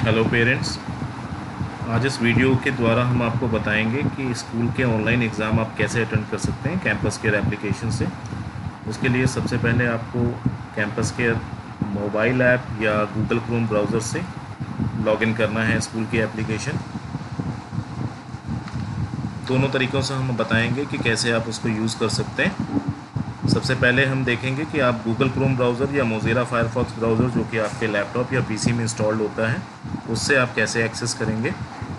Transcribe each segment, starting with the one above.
Hello parents. आज इस video के द्वारा हम आपको बताएंगे कि स्कूल के ऑनलाइन एग्ज़ाम आप कैसे अटेंड कर सकते हैं कैंपस केयर एप्लीकेशन से। उसके लिए सबसे पहले आपको कैंपस केयर मोबाइल ऐप या गूगल क्रोम ब्राउज़र से लॉगिन करना है स्कूल की एप्लीकेशन। दोनों तरीक़ों से हम बताएंगे कि कैसे आप उसको यूज़ कर सकते हैं। सबसे पहले हम देखेंगे कि आप गूगल क्रोम ब्राउज़र या मोज़िला फायरफॉक्स ब्राउज़र जो कि आपके लैपटॉप या पीसी में इंस्टॉल्ड होता है उससे आप कैसे एक्सेस करेंगे।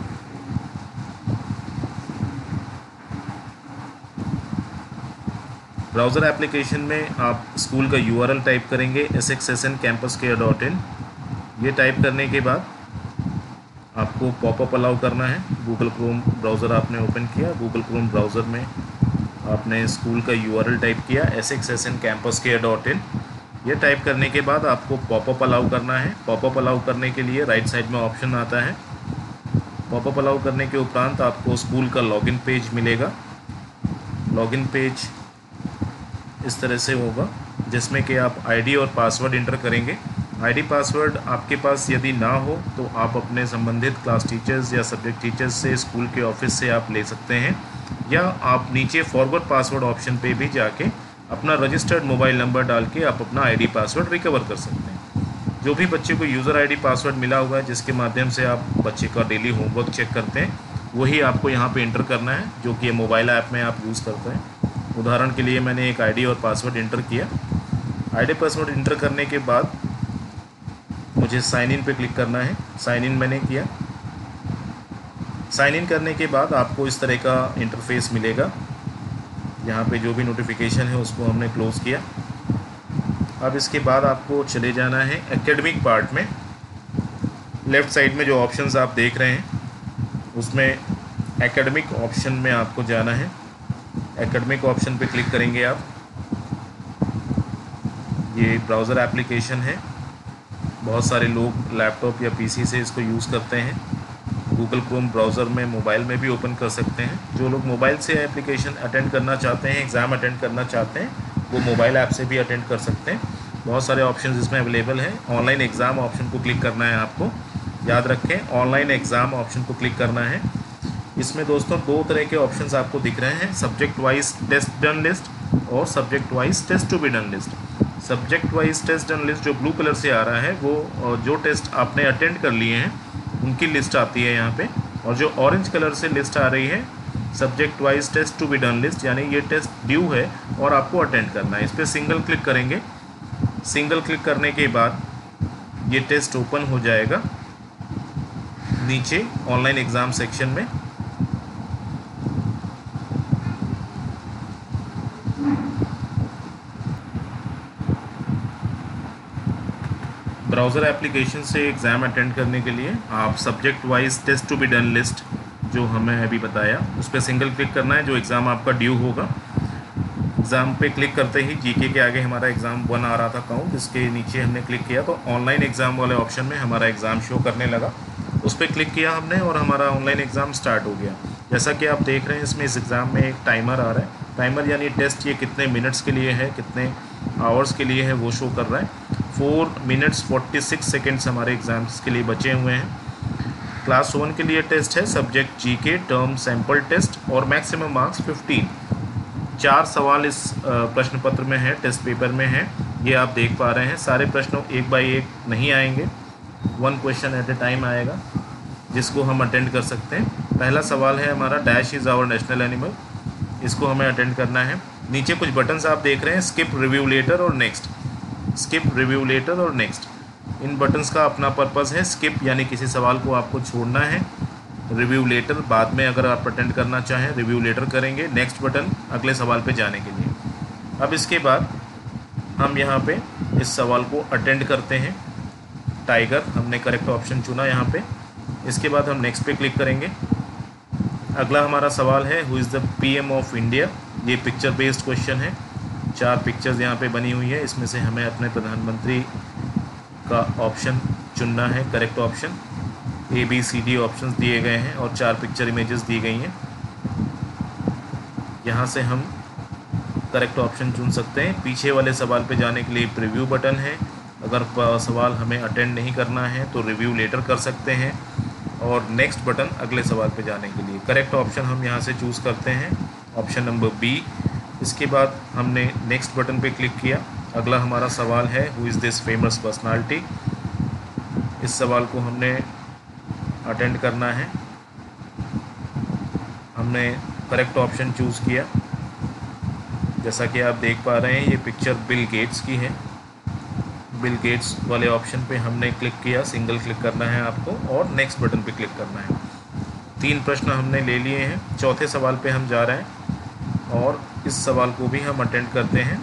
ब्राउज़र एप्लीकेशन में आप स्कूल का URL टाइप करेंगे sxsncampuscare.in। ये टाइप करने के बाद आपको पॉपअप अलाउ करना है। गूगल क्रोम ब्राउज़र आपने ओपन किया, गूगल क्रोम ब्राउज़र में आपने स्कूल का URL टाइप किया sxsncampuscare.in। ये टाइप करने के बाद आपको पॉपअप अलाउ करना है। पॉपअप अलाउ करने के लिए राइट साइड में ऑप्शन आता है। पॉपअप अलाउ करने के उपरांत आपको स्कूल का लॉगिन पेज मिलेगा। लॉगिन पेज इस तरह से होगा जिसमें कि आप आईडी और पासवर्ड इंटर करेंगे। आईडी पासवर्ड आपके पास यदि ना हो तो आप अपने संबंधित क्लास टीचर्स या सब्जेक्ट टीचर्स से स्कूल के ऑफिस से आप ले सकते हैं, या आप नीचे फॉरवर्ड पासवर्ड ऑप्शन पे भी जाके अपना रजिस्टर्ड मोबाइल नंबर डाल के आप अपना आईडी पासवर्ड रिकवर कर सकते हैं। जो भी बच्चे को यूज़र आईडी पासवर्ड मिला हुआ है जिसके माध्यम से आप बच्चे का डेली होमवर्क चेक करते हैं, वही आपको यहाँ पे इंटर करना है जो कि मोबाइल ऐप में आप यूज़ करते हैं। उदाहरण के लिए मैंने एक आईडी और पासवर्ड इंटर किया। आईडी पासवर्ड इंटर करने के बाद मुझे साइन इन पे क्लिक करना है। साइन इन मैंने किया। साइन इन करने के बाद आपको इस तरह का इंटरफेस मिलेगा। यहाँ पे जो भी नोटिफिकेशन है उसको हमने क्लोज़ किया। अब इसके बाद आपको चले जाना है एकेडमिक पार्ट में। लेफ़्ट साइड में जो ऑप्शंस आप देख रहे हैं उसमें एकेडमिक ऑप्शन में आपको जाना है। एकेडमिक ऑप्शन पे क्लिक करेंगे आप। ये ब्राउज़र एप्लीकेशन है, बहुत सारे लोग लैपटॉप या पीसी से इसको यूज़ करते हैं। गूगल क्रोम ब्राउज़र में मोबाइल में भी ओपन कर सकते हैं। जो लोग मोबाइल से एप्लीकेशन अटेंड करना चाहते हैं, एग्ज़ाम अटेंड करना चाहते हैं, वो मोबाइल ऐप से भी अटेंड कर सकते हैं। बहुत सारे ऑप्शन इसमें अवेलेबल हैं। ऑनलाइन एग्ज़ाम ऑप्शन को क्लिक करना है आपको। याद रखें, ऑनलाइन एग्ज़ाम ऑप्शन को क्लिक करना है। इसमें दोस्तों दो तरह के ऑप्शंस आपको दिख रहे हैं, subject wise test done list और subject wise test to be done list. Subject wise test done list जो ब्लू कलर से आ रहा है वो जो टेस्ट आपने अटेंड कर लिए हैं उनकी लिस्ट आती है यहाँ पे, और जो ऑरेंज कलर से लिस्ट आ रही है subject wise test to be done list, यानी ये टेस्ट ड्यू है और आपको अटेंड करना है। इस पर सिंगल क्लिक करेंगे। सिंगल क्लिक करने के बाद ये टेस्ट ओपन हो जाएगा नीचे ऑनलाइन एग्ज़ाम सेक्शन में। ब्राउज़र एप्लीकेशन से एग्ज़ाम अटेंड करने के लिए आप subject wise test to be done list जो हमें अभी बताया उस पर सिंगल क्लिक करना है। जो एग्ज़ाम आपका ड्यू होगा, एग्ज़ाम पे क्लिक करते ही जीके के आगे हमारा एग्ज़ाम 1 आ रहा था काउंट, जिसके नीचे हमने क्लिक किया तो ऑनलाइन एग्ज़ाम वाले ऑप्शन में हमारा एग्ज़ाम शो करने लगा। उस पर क्लिक किया हमने और हमारा ऑनलाइन एग्ज़ाम स्टार्ट हो गया। जैसा कि आप देख रहे हैं इसमें इस एग्ज़ाम में एक टाइमर आ रहा है। टाइमर यानी टेस्ट ये कितने मिनट्स के लिए है, कितने आवर्स के लिए है वो शो कर रहा है। 4 मिनट्स 46 सेकेंड्स हमारे एग्ज़ाम्स के लिए बचे हुए हैं। क्लास 1 के लिए टेस्ट है subject GK term sample test और मैक्सिमम मार्क्स 15। 4 सवाल इस प्रश्न पत्र में है, टेस्ट पेपर में है, ये आप देख पा रहे हैं। सारे प्रश्नों एक बाय एक नहीं आएंगे, 1 क्वेश्चन एट ए टाइम आएगा जिसको हम अटेंड कर सकते हैं। पहला सवाल है हमारा dash is our national animal, इसको हमें अटेंड करना है। नीचे कुछ बटन्स आप देख रहे हैं, स्किप रिव्यू लेटर और नेक्स्ट। स्किप रिव्यू लेटर और नेक्स्ट, इन बटन्स का अपना पर्पज़ है। स्किप यानी किसी सवाल को आपको छोड़ना है, रिव्यू लेटर बाद में अगर आप अटेंड करना चाहें रिव्यू लेटर करेंगे, नेक्स्ट बटन अगले सवाल पे जाने के लिए। अब इसके बाद हम यहाँ पे इस सवाल को अटेंड करते हैं। टाइगर हमने करेक्ट ऑप्शन चुना यहाँ पे। इसके बाद हम नेक्स्ट पे क्लिक करेंगे। अगला हमारा सवाल है who is the PM of India. ये पिक्चर बेस्ड क्वेश्चन है। 4 पिक्चर्स यहाँ पे बनी हुई है, इसमें से हमें अपने प्रधानमंत्री का ऑप्शन चुनना है, करेक्ट ऑप्शन। ABCD ऑप्शंस दिए गए हैं और 4 पिक्चर इमेजेस दी गई हैं। यहाँ से हम करेक्ट ऑप्शन चुन सकते हैं। पीछे वाले सवाल पे जाने के लिए प्रीव्यू बटन है, अगर सवाल हमें अटेंड नहीं करना है तो रिव्यू लेटर कर सकते हैं, और नेक्स्ट बटन अगले सवाल पे जाने के लिए। करेक्ट ऑप्शन हम यहाँ से चूज़ करते हैं, ऑप्शन नंबर बी। इसके बाद हमने नेक्स्ट बटन पे क्लिक किया। अगला हमारा सवाल है who is this famous personality. इस सवाल को हमने अटेंड करना है। हमने करेक्ट ऑप्शन चूज़ किया। जैसा कि आप देख पा रहे हैं ये पिक्चर बिल गेट्स की है। बिल गेट्स वाले ऑप्शन पे हमने क्लिक किया, सिंगल क्लिक करना है आपको और नेक्स्ट बटन पे क्लिक करना है। 3 प्रश्न हमने ले लिए हैं। चौथे सवाल पे हम जा रहे हैं और इस सवाल को भी हम अटेंड करते हैं।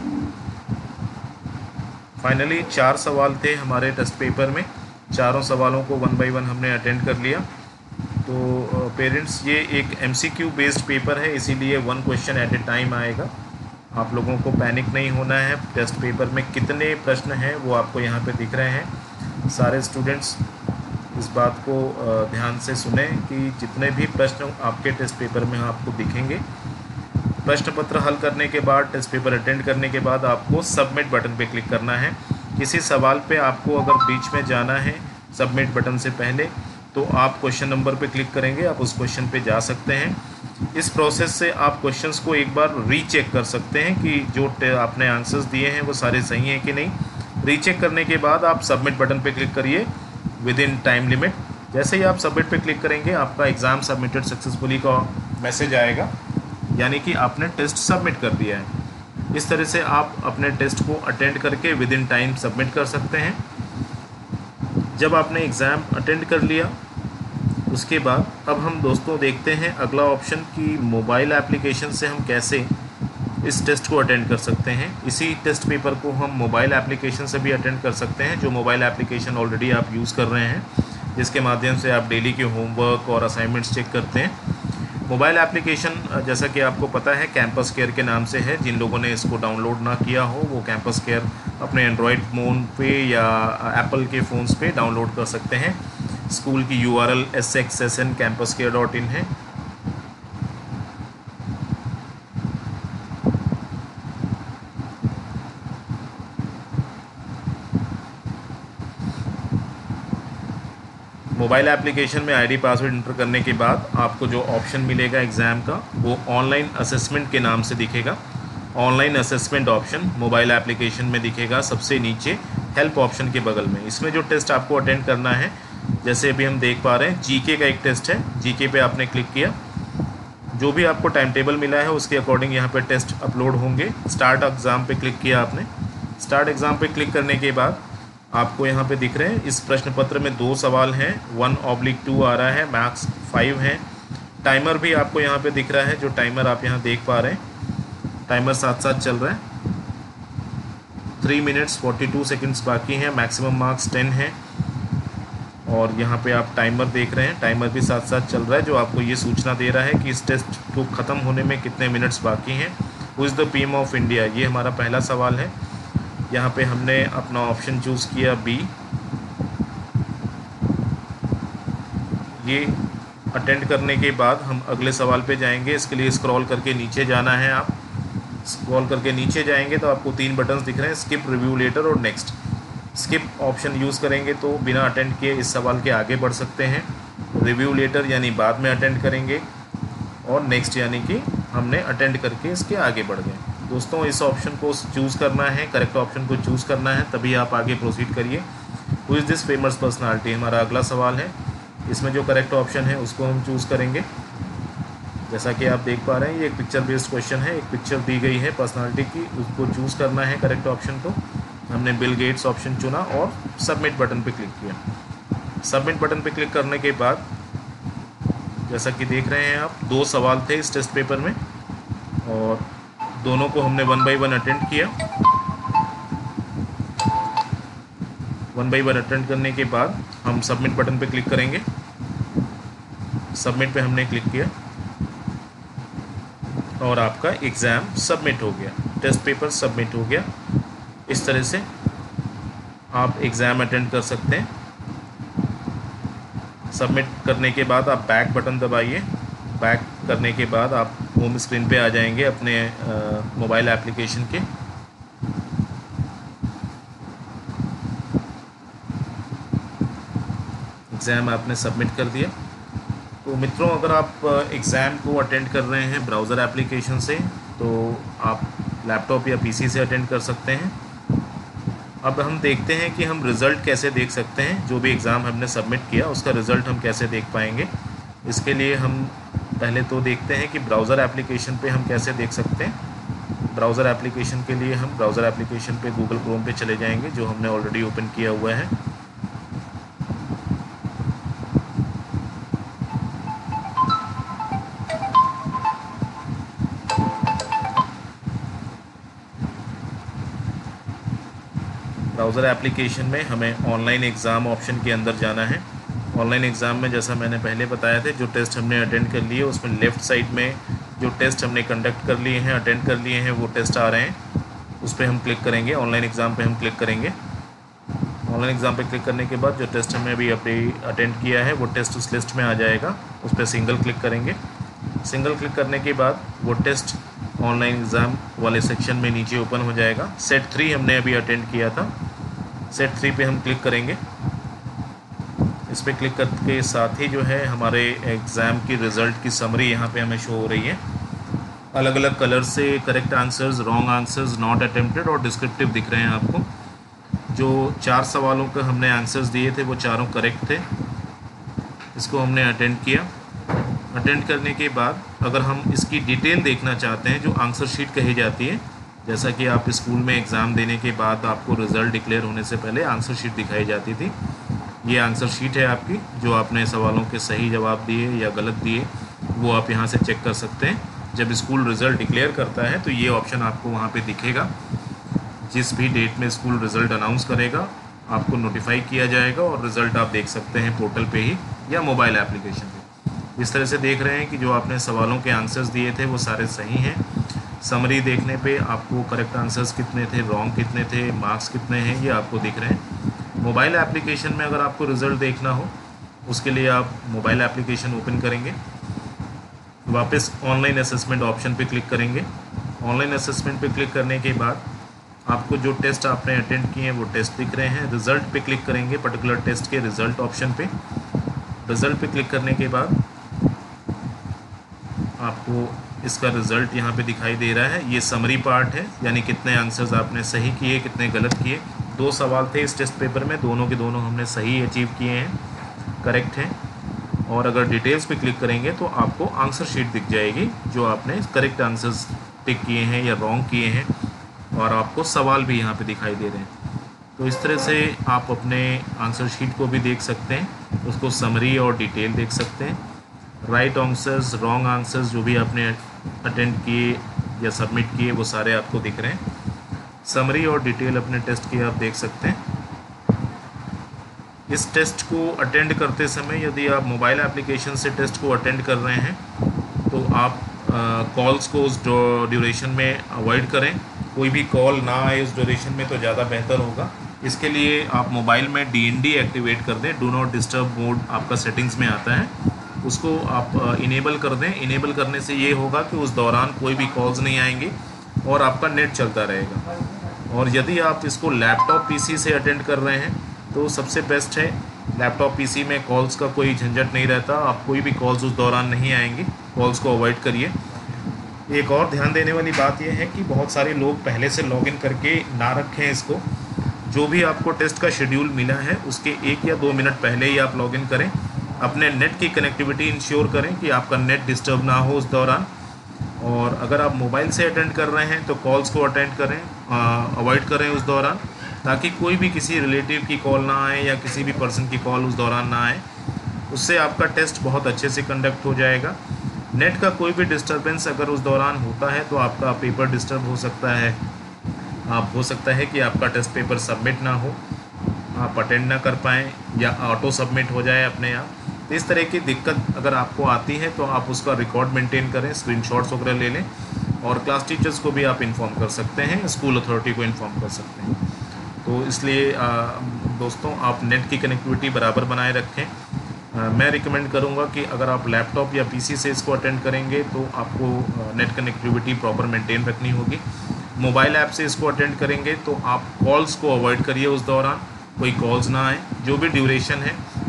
फाइनली 4 सवाल थे हमारे टेस्ट पेपर में, चारों सवालों को 1 बाय 1 हमने अटेंड कर लिया। तो पेरेंट्स ये एक MCQ बेस्ड पेपर है, इसीलिए 1 क्वेश्चन एट ए टाइम आएगा। आप लोगों को पैनिक नहीं होना है। टेस्ट पेपर में कितने प्रश्न हैं वो आपको यहाँ पे दिख रहे हैं। सारे स्टूडेंट्स इस बात को ध्यान से सुने कि जितने भी प्रश्न आपके टेस्ट पेपर में आपको दिखेंगे, प्रश्न पत्र हल करने के बाद, टेस्ट पेपर अटेंड करने के बाद आपको सबमिट बटन पे क्लिक करना है। किसी सवाल पे आपको अगर बीच में जाना है सबमिट बटन से पहले, तो आप क्वेश्चन नंबर पे क्लिक करेंगे, आप उस क्वेश्चन पे जा सकते हैं। इस प्रोसेस से आप क्वेश्चंस को एक बार रीचेक कर सकते हैं कि जो आपने आंसर्स दिए हैं वो सारे सही हैं कि नहीं। रीचेक करने के बाद आप सबमिट बटन पे क्लिक करिए विद इन टाइम लिमिट। जैसे ही आप सबमिट पे क्लिक करेंगे आपका एग्ज़ाम सबमिटेड सक्सेसफुली का मैसेज आएगा, यानी कि आपने टेस्ट सबमिट कर दिया है। इस तरह से आप अपने टेस्ट को अटेंड करके विद इन टाइम सबमिट कर सकते हैं। जब आपने एग्ज़ाम अटेंड कर लिया उसके बाद अब हम दोस्तों देखते हैं अगला ऑप्शन कि मोबाइल एप्लीकेशन से हम कैसे इस टेस्ट को अटेंड कर सकते हैं। इसी टेस्ट पेपर को हम मोबाइल एप्लीकेशन से भी अटेंड कर सकते हैं, जो मोबाइल एप्लीकेशन ऑलरेडी आप यूज़ कर रहे हैं, जिसके माध्यम से आप डेली के होमवर्क और असाइनमेंट्स चेक करते हैं। मोबाइल एप्लीकेशन जैसा कि आपको पता है कैंपस केयर के नाम से है। जिन लोगों ने इसको डाउनलोड ना किया हो वो कैंपस केयर अपने एंड्रॉयड फ़ोन पे या एप्पल के फ़ोन्स पे डाउनलोड कर सकते हैं। स्कूल की URL sxsncampuscare.in है। मोबाइल एप्लीकेशन में आईडी पासवर्ड इंटर करने के बाद आपको जो ऑप्शन मिलेगा एग्ज़ाम का वो ऑनलाइन असेसमेंट के नाम से दिखेगा। Online assessment option mobile application में दिखेगा सबसे नीचे हेल्प ऑप्शन के बगल में। इसमें जो टेस्ट आपको अटेंड करना है, जैसे अभी हम देख पा रहे हैं GK का एक टेस्ट है। GK पे आपने क्लिक किया, जो भी आपको टाइम टेबल मिला है उसके अकॉर्डिंग यहाँ पे टेस्ट अपलोड होंगे। स्टार्ट एग्ज़ाम पे क्लिक किया आपने। स्टार्ट एग्ज़ाम पे क्लिक करने के बाद आपको यहाँ पे दिख रहे हैं इस प्रश्न पत्र में 2 सवाल हैं, 1/2 आ रहा है, मैक्स 5 हैं। टाइमर भी आपको यहाँ पे दिख रहा है, जो टाइमर आप यहाँ देख पा रहे हैं, टाइमर साथ साथ चल रहा है। 3 मिनट्स 42 सेकेंड्स बाकी हैं, मैक्सिमम मार्क्स 10 हैं। और यहाँ पे आप टाइमर देख रहे हैं, टाइमर भी साथ साथ चल रहा है, जो आपको ये सूचना दे रहा है कि इस टेस्ट को ख़त्म होने में कितने मिनट्स बाकी हैं। Who is the PM of India, ये हमारा पहला सवाल है। यहाँ पे हमने अपना ऑप्शन चूज़ किया B। ये अटेंड करने के बाद हम अगले सवाल पे जाएंगे। इसके लिए स्क्रॉल करके नीचे जाना है। आप स्क्रॉल करके नीचे जाएंगे तो आपको 3 बटन्स दिख रहे हैं, स्किप, रिव्यू लेटर और नेक्स्ट। स्किप ऑप्शन यूज़ करेंगे तो बिना अटेंड किए इस सवाल के आगे बढ़ सकते हैं। रिव्यू लेटर यानी बाद में अटेंड करेंगे, और नेक्स्ट यानी कि हमने अटेंड करके इसके आगे बढ़ गए। दोस्तों इस ऑप्शन को चूज़ करना है, करेक्ट ऑप्शन को चूज़ करना है, तभी आप आगे प्रोसीड करिए। Who is this famous personality हमारा अगला सवाल है। इसमें जो करेक्ट ऑप्शन है उसको हम चूज़ करेंगे। जैसा कि आप देख पा रहे हैं ये एक पिक्चर बेस्ड क्वेश्चन है, एक पिक्चर दी गई है पर्सनालिटी की, उसको चूज़ करना है करेक्ट ऑप्शन को। हमने बिल गेट्स ऑप्शन चुना और सबमिट बटन पे क्लिक किया। सबमिट बटन पे क्लिक करने के बाद जैसा कि देख रहे हैं आप 2 सवाल थे इस टेस्ट पेपर में, और दोनों को हमने 1 बाय 1 अटेंड किया। 1 बाय 1 अटेंड करने के बाद हम सबमिट बटन पे क्लिक करेंगे। सबमिट पे हमने क्लिक किया और आपका एग्ज़ाम सबमिट हो गया, टेस्ट पेपर सबमिट हो गया। इस तरह से आप एग्ज़ाम अटेंड कर सकते हैं। सबमिट करने के बाद आप बैक बटन दबाइए। बैक करने के बाद आप होम स्क्रीन पे आ जाएंगे अपने मोबाइल एप्लीकेशन के। एग्ज़ाम आपने सबमिट कर दिया। तो मित्रों, अगर आप एग्ज़ाम को अटेंड कर रहे हैं ब्राउज़र एप्लीकेशन से तो आप लैपटॉप या पीसी से अटेंड कर सकते हैं। अब हम देखते हैं कि हम रिज़ल्ट कैसे देख सकते हैं। जो भी एग्ज़ाम हमने सबमिट किया उसका रिज़ल्ट हम कैसे देख पाएंगे। इसके लिए हम पहले तो देखते हैं कि ब्राउज़र एप्लीकेशन पे हम कैसे देख सकते हैं। ब्राउज़र एप्लीकेशन के लिए हम ब्राउज़र एप्लीकेशन पे गूगल क्रोम पे चले जाएंगे, जो हमने ऑलरेडी ओपन किया हुआ है। ब्राउज़र एप्लीकेशन में हमें ऑनलाइन एग्ज़ाम ऑप्शन के अंदर जाना है। ऑनलाइन एग्ज़ाम में जैसा मैंने पहले बताया था, जो टेस्ट हमने अटेंड कर लिए उसमें लेफ़्ट साइड में जो टेस्ट हमने कंडक्ट कर लिए हैं, अटेंड कर लिए हैं, वो टेस्ट आ रहे हैं। उस पर हम क्लिक करेंगे, ऑनलाइन एग्ज़ाम पे हम क्लिक करेंगे। ऑनलाइन एग्ज़ाम पे क्लिक करने के बाद जो टेस्ट हमने अभी अटेंड किया है वो टेस्ट उस लिस्ट में आ जाएगा। उस पर सिंगल क्लिक करेंगे। सिंगल क्लिक करने के बाद वो टेस्ट ऑनलाइन एग्ज़ाम वाले सेक्शन में नीचे ओपन हो जाएगा। सेट 3 हमने अभी अटेंड किया था। सेट 3 पे हम क्लिक करेंगे। इस पर क्लिक करके साथ ही जो है हमारे एग्ज़ाम की रिज़ल्ट की समरी यहाँ पे हमें शो हो रही है। अलग अलग कलर से correct answers, wrong answers, not attempted और डिस्क्रिप्टिव दिख रहे हैं आपको। जो 4 सवालों के हमने आंसर्स दिए थे वो चारों करेक्ट थे। इसको हमने अटेंड किया। अटेंड करने के बाद अगर हम इसकी डिटेल देखना चाहते हैं, जो आंसर शीट कही जाती है, जैसा कि आप स्कूल में एग्ज़ाम देने के बाद आपको रिज़ल्ट डिक्लेयर होने से पहले आंसर शीट दिखाई जाती थी। ये आंसर शीट है आपकी, जो आपने सवालों के सही जवाब दिए या गलत दिए वो आप यहाँ से चेक कर सकते हैं। जब स्कूल रिज़ल्ट डिक्लेयर करता है तो ये ऑप्शन आपको वहाँ पे दिखेगा। जिस भी डेट में स्कूल रिज़ल्ट अनाउंस करेगा आपको नोटिफाई किया जाएगा और रिज़ल्ट आप देख सकते हैं पोर्टल पे ही या मोबाइल एप्लीकेशन पे। इस तरह से देख रहे हैं कि जो आपने सवालों के आंसर्स दिए थे वो सारे सही हैं। समरी देखने पे आपको करेक्ट आंसर्स कितने थे, रॉन्ग कितने थे, मार्क्स कितने हैं, ये आपको दिख रहे हैं। मोबाइल एप्लीकेशन में अगर आपको रिज़ल्ट देखना हो उसके लिए आप मोबाइल एप्लीकेशन ओपन करेंगे, वापस ऑनलाइन असेसमेंट ऑप्शन पे क्लिक करेंगे। ऑनलाइन असेसमेंट पे क्लिक करने के बाद आपको जो टेस्ट आपने अटेंड किए हैं वो टेस्ट दिख रहे हैं। रिज़ल्ट पे क्लिक करेंगे, पर्टिकुलर टेस्ट के रिज़ल्ट ऑप्शन पे। रिज़ल्ट पे क्लिक करने के बाद आपको इसका रिज़ल्ट यहाँ पे दिखाई दे रहा है। ये समरी पार्ट है, यानी कितने आंसर्स आपने सही किए, कितने गलत किए। 2 सवाल थे इस टेस्ट पेपर में, दोनों के दोनों हमने सही अचीव किए हैं, करेक्ट हैं। और अगर डिटेल्स पे क्लिक करेंगे तो आपको आंसर शीट दिख जाएगी, जो आपने करेक्ट आंसर्स टिक किए हैं या रॉन्ग किए हैं, और आपको सवाल भी यहाँ पे दिखाई दे रहे हैं। तो इस तरह से आप अपने आंसर शीट को भी देख सकते हैं, उसको समरी और डिटेल देख सकते हैं। राइट आंसर्स, रॉन्ग आंसर्स जो भी आपने अटेंड किए या सबमिट किए वो सारे आपको दिख रहे हैं। समरी और डिटेल अपने टेस्ट की आप देख सकते हैं। इस टेस्ट को अटेंड करते समय यदि आप मोबाइल एप्लीकेशन से टेस्ट को अटेंड कर रहे हैं तो आप कॉल्स को उस ड्यूरेशन में अवॉइड करें। कोई भी कॉल ना आए उस ड्यूरेशन में तो ज़्यादा बेहतर होगा। इसके लिए आप मोबाइल में DND एक्टिवेट कर दें, डू नॉट डिस्टर्ब मोड आपका सेटिंग्स में आता है, उसको आप इनेबल कर दें। इनेबल करने से ये होगा कि उस दौरान कोई भी कॉल्स नहीं आएंगी और आपका नेट चलता रहेगा। और यदि आप इसको लैपटॉप PC से अटेंड कर रहे हैं तो सबसे बेस्ट है, लैपटॉप PC में कॉल्स का कोई झंझट नहीं रहता, आप कोई भी कॉल्स उस दौरान नहीं आएंगी, कॉल्स को अवॉइड करिए। एक और ध्यान देने वाली बात यह है कि बहुत सारे लोग पहले से लॉगिन करके ना रखें इसको। जो भी आपको टेस्ट का शेड्यूल मिला है उसके 1 या 2 मिनट पहले ही आप लॉगिन करें। अपने नेट की कनेक्टिविटी इंश्योर करें कि आपका नेट डिस्टर्ब ना हो उस दौरान। और अगर आप मोबाइल से अटेंड कर रहे हैं तो कॉल्स को अटेंड करें, अवॉइड करें उस दौरान, ताकि कोई भी किसी रिलेटिव की कॉल ना आए या किसी भी पर्सन की कॉल उस दौरान ना आए। उससे आपका टेस्ट बहुत अच्छे से कंडक्ट हो जाएगा। नेट का कोई भी डिस्टर्बेंस अगर उस दौरान होता है तो आपका पेपर डिस्टर्ब हो सकता है। हो सकता है कि आपका टेस्ट पेपर सबमिट ना हो, आप अटेंड ना कर पाएँ या ऑटो सबमिट हो जाए अपने आप। तो इस तरह की दिक्कत अगर आपको आती है तो आप उसका रिकॉर्ड मेंटेन करें, स्क्रीनशॉट्स वगैरह ले लें, और क्लास टीचर्स को भी आप इन्फॉर्म कर सकते हैं, स्कूल अथॉरिटी को इन्फॉर्म कर सकते हैं। तो इसलिए दोस्तों, आप नेट की कनेक्टिविटी बराबर बनाए रखें। मैं रिकमेंड करूंगा कि अगर आप लैपटॉप या PC से इसको अटेंड करेंगे तो आपको नेट कनेक्टिविटी प्रॉपर मेंटेन रखनी होगी। मोबाइल ऐप से इसको अटेंड करेंगे तो आप कॉल्स को अवॉइड करिए, उस दौरान कोई कॉल्स ना आए। जो भी ड्यूरेशन है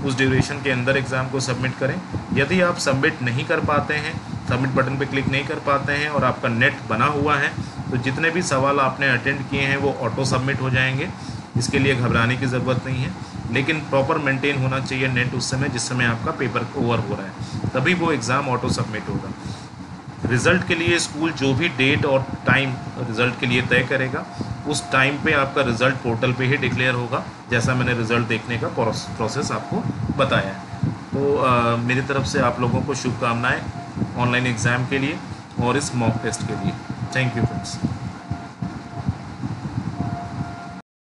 उस ड्यूरेशन के अंदर एग्ज़ाम को सबमिट करें। यदि आप सबमिट नहीं कर पाते हैं, सबमिट बटन पे क्लिक नहीं कर पाते हैं और आपका नेट बना हुआ है, तो जितने भी सवाल आपने अटेंड किए हैं वो ऑटो सबमिट हो जाएंगे। इसके लिए घबराने की ज़रूरत नहीं है, लेकिन प्रॉपर मेंटेन होना चाहिए नेट उस समय जिस समय आपका पेपर ओवर हो रहा है, तभी वो एग्ज़ाम ऑटो सबमिट होगा। रिज़ल्ट के लिए स्कूल जो भी डेट और टाइम रिज़ल्ट के लिए तय करेगा, उस टाइम पे आपका रिज़ल्ट पोर्टल पे ही डिक्लेयर होगा, जैसा मैंने रिज़ल्ट देखने का प्रोसेस आपको बताया है। तो मेरी तरफ से आप लोगों को शुभकामनाएं ऑनलाइन एग्ज़ाम के लिए और इस मॉक टेस्ट के लिए। Thank you friends.